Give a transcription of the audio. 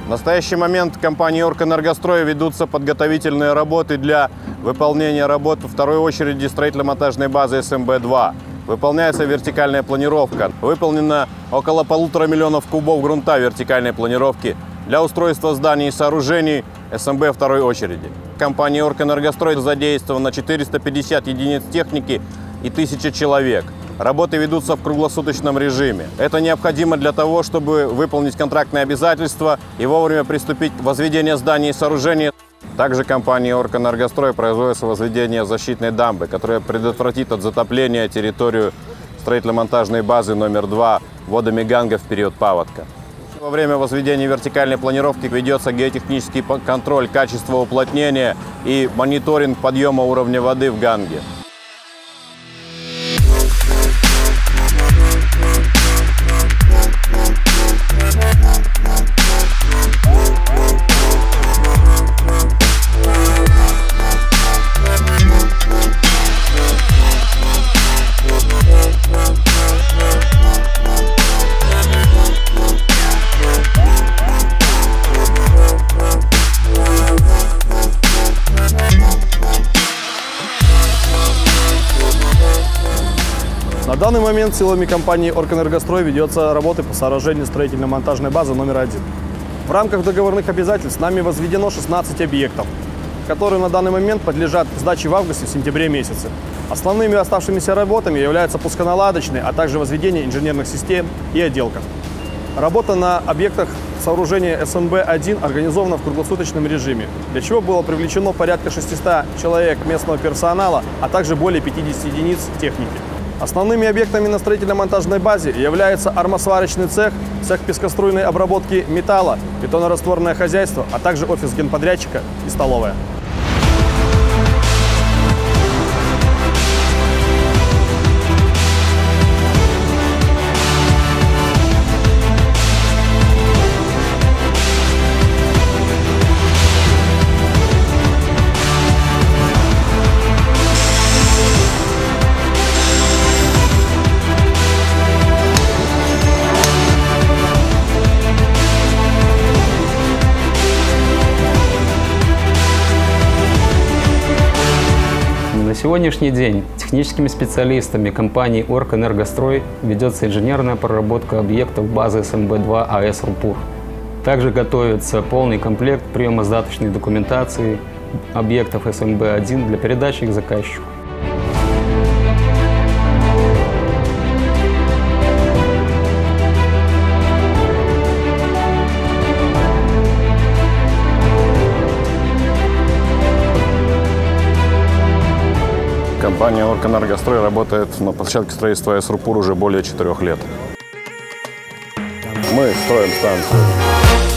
В настоящий момент в компании «Оргэнергострой» ведутся подготовительные работы для выполнения работ во второй очереди строительно-монтажной базы СМБ-2. Выполняется вертикальная планировка. Выполнено около 1,5 миллиона кубов грунта вертикальной планировки для устройства зданий и сооружений СМБ второй очереди. В компании «Оргэнергострой» задействовано 450 единиц техники и 1000 человек. Работы ведутся в круглосуточном режиме. Это необходимо для того, чтобы выполнить контрактные обязательства и вовремя приступить к возведению зданий и сооружений. Также компания «Оргэнергострой» производится возведение защитной дамбы, которая предотвратит от затопления территорию строительно-монтажной базы номер 2 водами Ганга в период паводка. Во время возведения вертикальной планировки ведется геотехнический контроль качества уплотнения и мониторинг подъема уровня воды в Ганге. На данный момент силами компании «Оргэнергострой» ведется работа по сооружению строительно-монтажной базы номер 1. В рамках договорных обязательств нами возведено 16 объектов, которые на данный момент подлежат сдаче в августе-сентябре месяце. Основными оставшимися работами являются пусконаладочные, а также возведение инженерных систем и отделка. Работа на объектах сооружения СМБ-1 организована в круглосуточном режиме, для чего было привлечено порядка 600 человек местного персонала, а также более 50 единиц техники. Основными объектами на строительно-монтажной базе являются армосварочный цех, цех пескоструйной обработки металла, бетонорастворное хозяйство, а также офис генподрядчика и столовая. На сегодняшний день техническими специалистами компании «Оргэнергострой» ведется инженерная проработка объектов базы СМБ-2 АЭС «Рупур». Также готовится полный комплект приемо-сдаточной документации объектов СМБ-1 для передачи их заказчику. Компания «Оргэнергострой» работает на площадке строительства АЭС «Рупур» уже более 4 лет. Мы строим станцию.